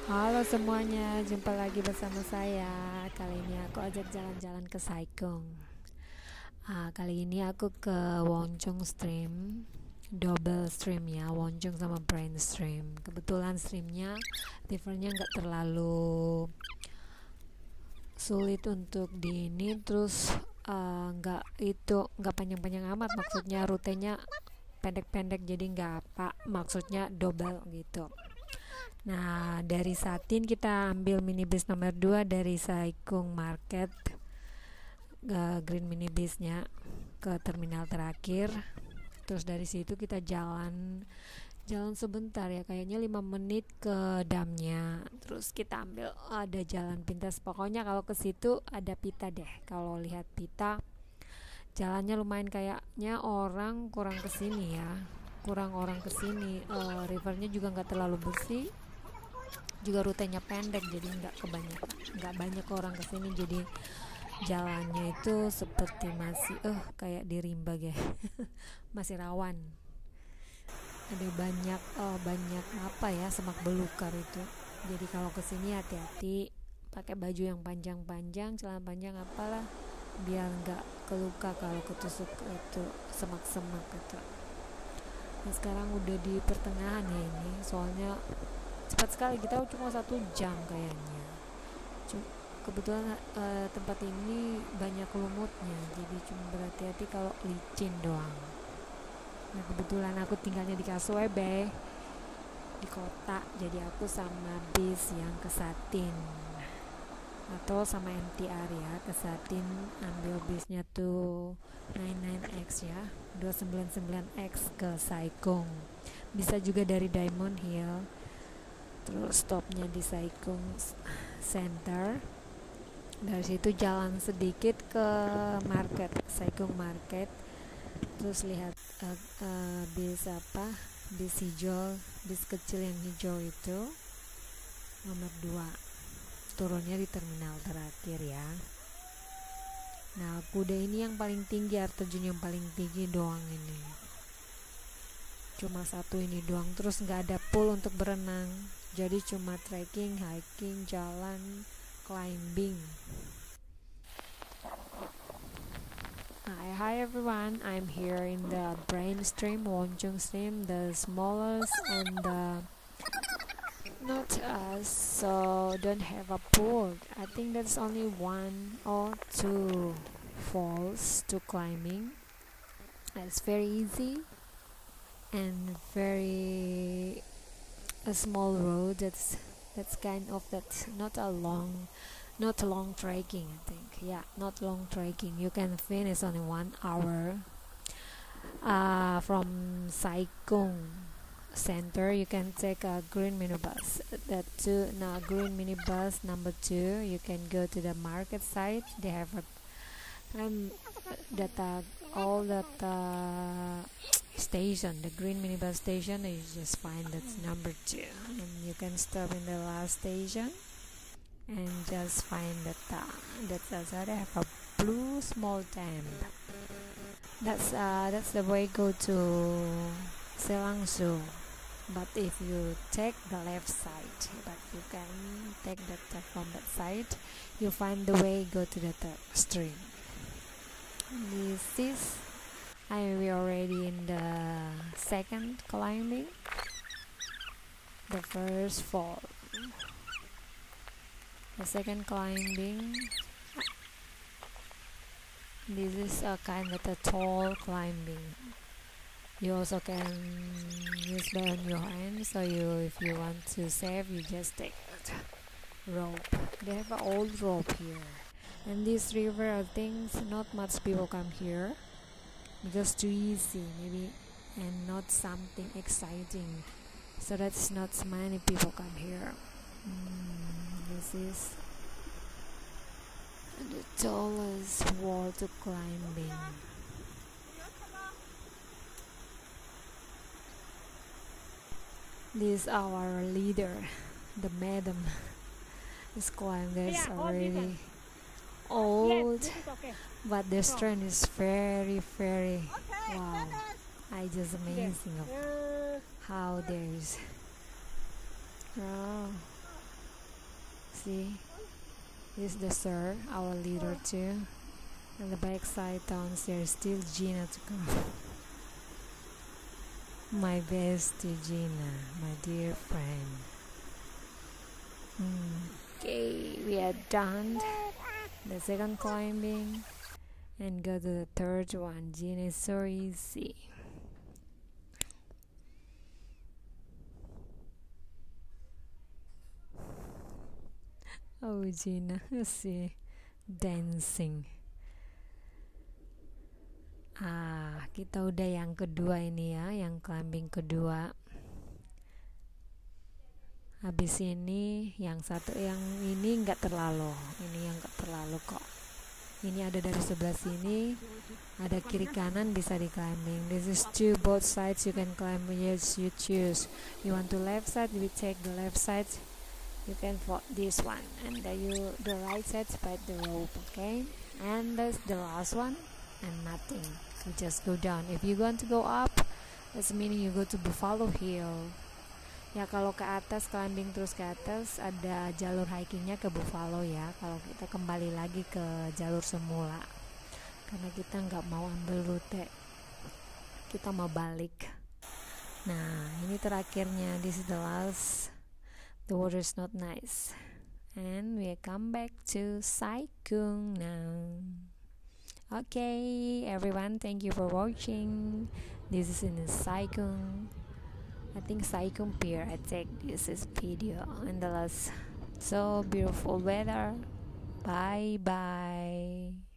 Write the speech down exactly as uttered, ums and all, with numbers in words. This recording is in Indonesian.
Halo semuanya, jumpa lagi bersama saya. Kali ini aku ajak jalan-jalan ke Saikung. Ah, kali ini aku ke Wonchong Stream, double stream ya, Wonchong sama Brain Stream. Kebetulan streamnya, rivernya nggak terlalu sulit untuk di ini, terus ah, nggak itu nggak panjang-panjang amat. Maksudnya rutenya pendek-pendek, jadi nggak apa, maksudnya double gitu. Nah, dari Satin kita ambil minibus nomor dua dari Saikung Market, uh, green minibusnya ke terminal terakhir. Terus dari situ kita jalan jalan sebentar ya, kayaknya lima menit ke damnya. Terus kita ambil ada jalan pintas. Pokoknya kalau ke situ ada pita deh. Kalau lihat pita, jalannya lumayan kayaknya orang kurang kesini ya. Kurang orang kesini. Uh, rivernya juga nggak terlalu bersih, juga rutenya pendek, jadi nggak kebanyakan nggak banyak orang kesini, jadi jalannya itu seperti masih eh uh, kayak di rimba ya. Masih rawan, ada banyak uh, banyak apa ya, semak belukar itu. Jadi kalau kesini hati-hati, pakai baju yang panjang-panjang, celana panjang apalah, biar nggak keluka kalau ketusuk itu semak-semak gitu. Nah, sekarang udah di pertengahan ya ini, soalnya cepat sekali, kita cuma satu jam kayaknya. Cuma, kebetulan uh, tempat ini banyak lumutnya, jadi cuma berhati-hati kalau licin doang. Nah, kebetulan aku tinggalnya di Kaswebe, di kota, jadi aku sama bis yang ke Satin atau sama M T R ya, ke Satin ambil bisnya tuh sembilan puluh sembilan X ya, dua sembilan sembilan X ke Saikung. Bisa juga dari Diamond Hill, terus stopnya di Saikung Center. Dari situ jalan sedikit ke market, Saikung Market, terus lihat uh, uh, bis apa, bis hijau, bis kecil yang hijau itu nomor dua, turunnya di terminal terakhir ya. Nah, kuda ini yang paling tinggi, air terjun yang paling tinggi doang ini, cuma satu ini doang. Terus nggak ada pool untuk berenang, jadi cuma trekking, hiking, jalan, climbing. Hi, hi everyone. I'm here in the Brain Stream, Wonchong Stream, the smallest and the not us, so don't have a pool. I think there's only one or two falls to climbing. It's very easy and very a small road. That's that's kind of that's not a long not a long trekking, I think. Yeah, not long trekking. You can finish on one hour uh, from Saikung Center. You can take a green minibus, that two now green minibus number two. You can go to the market site. They have a um, that uh, all that uh, station, the green minibus station. You just find that's number two, and you can stop in the last station and just find that uh, that's also they have a blue small tent. That's uh that's the way go to Selangsu. But if you take the left side, but you can take that uh, from that side, you find the way go to the third stream. This is I we already in the second climbing, the first fall, the second climbing. This is a kind of a tall climbing. You also can use that on your hand, so you if you want to save, you just take rope. They have an old rope here, and this river, I think not much people come here because too easy maybe, and not something exciting, so that's not so many people come here. Mm, this is the tallest wall to climbing. This our leader, the madam, is climbing. There's already old, but the strength is very, very wow. I just amazing of how there's oh see, this is the sir, our leader too. And the backside downstairs still Gina to come. My bestie Gina, my dear friend. Hmm. Okay, we are done the second climbing and go to the third one. Gina is so easy. Oh, Gina, see, dancing. Ah, kita udah yang kedua ini ya, yang climbing kedua. Habis ini yang satu, yang ini nggak terlalu, ini yang nggak terlalu kok. Ini ada dari sebelah sini, ada kiri kanan bisa di climbing. This is two both sides you can climb. Yes, you choose. You want to left side, we take the left side. You can for this one, and the you the right side by the rope, okay? And that's the last one. And nothing, you just go down. If you want to go up, that's meaning you go to Buffalo Hill. Ya kalau ke atas, climbing terus ke atas, ada jalur hikingnya ke Buffalo ya. Kalau kita kembali lagi ke jalur semula, karena kita nggak mau ambil rute, kita mau balik. Nah ini terakhirnya, this is the last. The water is not nice, and we come back to Sai Kung now. Okay, everyone, thank you for watching. This is in Sai Kung. I think Sai Kung Pier. I take this is video in the last so beautiful weather. Bye bye.